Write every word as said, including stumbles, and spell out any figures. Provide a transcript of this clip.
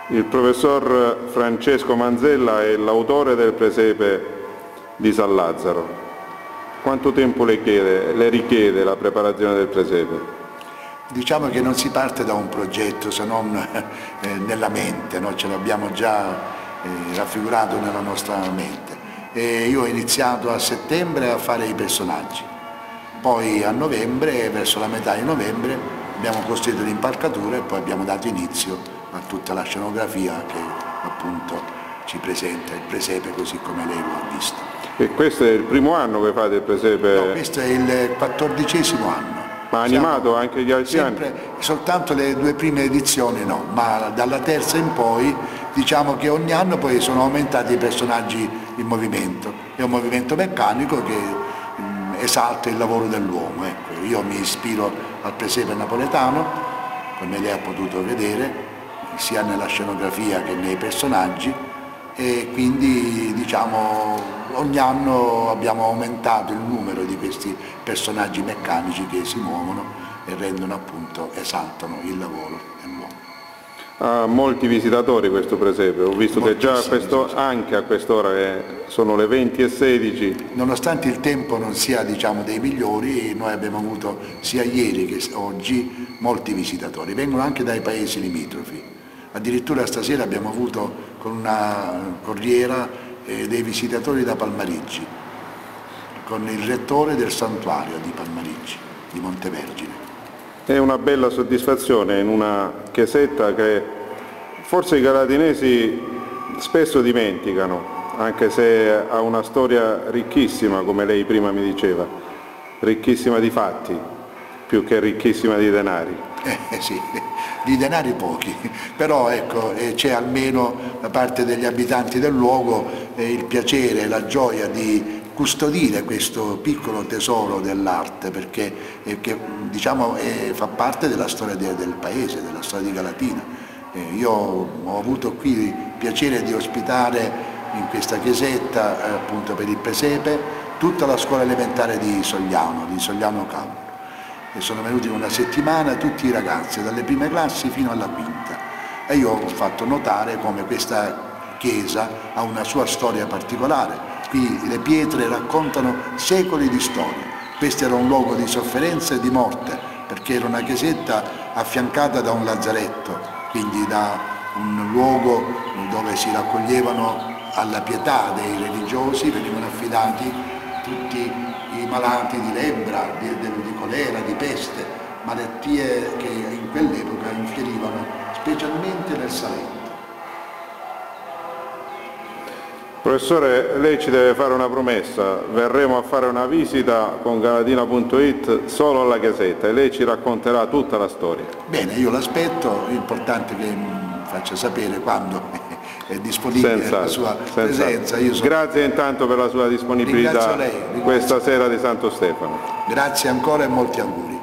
Il professor Francesco Manzella è l'autore del presepe di San Lazzaro. Quanto tempo le, chiede, le richiede la preparazione del presepe? Diciamo che non si parte da un progetto se non eh, nella mente, no? Ce l'abbiamo già eh, raffigurato nella nostra mente. E io ho iniziato a settembre a fare i personaggi, poi a novembre, verso la metà di novembre, abbiamo costruito l'impalcatura e poi abbiamo dato inizio a tutta la scenografia che appunto ci presenta il presepe così come lei lo ha visto. E questo è il primo anno che fate il presepe? No, questo è il quattordicesimo anno. Ma animato Siamo anche gli altri sempre, anni? Soltanto le due prime edizioni no, ma dalla terza in poi diciamo che ogni anno poi sono aumentati i personaggi in movimento. È un movimento meccanico che mh, esalta il lavoro dell'uomo. Ecco, io mi ispiro al presepe napoletano, come lei ha potuto vedere, sia nella scenografia che nei personaggi, e quindi diciamo ogni anno abbiamo aumentato il numero di questi personaggi meccanici che si muovono e rendono appunto, esaltano il lavoro dell'uomo. Ha molti visitatori questo presepe, ho visto che già a questo, anche a quest'ora che sono le venti e sedici. Nonostante il tempo non sia diciamo dei migliori, noi abbiamo avuto sia ieri che oggi molti visitatori, vengono anche dai paesi limitrofi. Addirittura stasera abbiamo avuto con una corriera eh, dei visitatori da Palmarigi, con il rettore del santuario di Palmarigi, di Montevergine. È una bella soddisfazione in una chiesetta che forse i galatinesi spesso dimenticano, anche se ha una storia ricchissima, come lei prima mi diceva, ricchissima di fatti, più che ricchissima di denari. Eh sì, di denari pochi, però ecco, eh, c'è almeno da parte degli abitanti del luogo eh, il piacere e la gioia di custodire questo piccolo tesoro dell'arte, perché eh, che, diciamo, eh, fa parte della storia de, del paese, della storia di Galatina. Eh, io ho avuto qui il piacere di ospitare in questa chiesetta, eh, appunto per il presepe, tutta la scuola elementare di Sogliano, di Sogliano Calvo. E sono venuti in una settimana tutti i ragazzi, dalle prime classi fino alla quinta, e io ho fatto notare come questa chiesa ha una sua storia particolare. Qui le pietre raccontano secoli di storia. Questo era un luogo di sofferenza e di morte, perché era una chiesetta affiancata da un lazzaretto, quindi da un luogo dove si raccoglievano alla pietà dei religiosi, venivano affidati tutti i malati di lebbra, di, di colera, di peste, malattie che in quell'epoca infierivano specialmente nel Salento. Professore, lei ci deve fare una promessa, verremo a fare una visita con Galatina punto it solo alla chiesetta e lei ci racconterà tutta la storia. Bene, io l'aspetto, è importante che mi faccia sapere quando è disponibile senza, la sua presenza. Io sono... Grazie intanto per la sua disponibilità lei, questa sera di Santo Stefano. Grazie ancora e molti auguri.